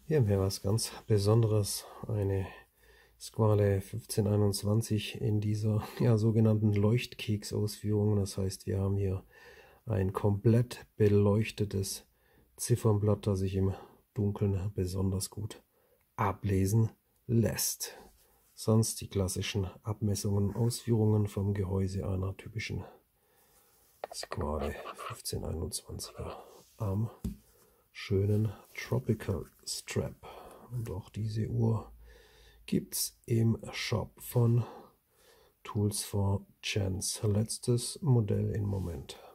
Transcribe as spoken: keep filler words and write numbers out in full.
Hier haben wir was ganz Besonderes, eine Squale fünfzehnhunderteinundzwanzig in dieser ja, sogenannten Leuchtkeks-Ausführung. Das heißt, wir haben hier ein komplett beleuchtetes Ziffernblatt, das sich im Dunkeln besonders gut ablesen lässt. Sonst die klassischen Abmessungen und Ausführungen vom Gehäuse einer typischen Squale fünfzehnhunderteinundzwanziger am schönen Tropical Strap. Und auch diese Uhr gibt es im Shop von Tools for Chance. Letztes Modell im Moment.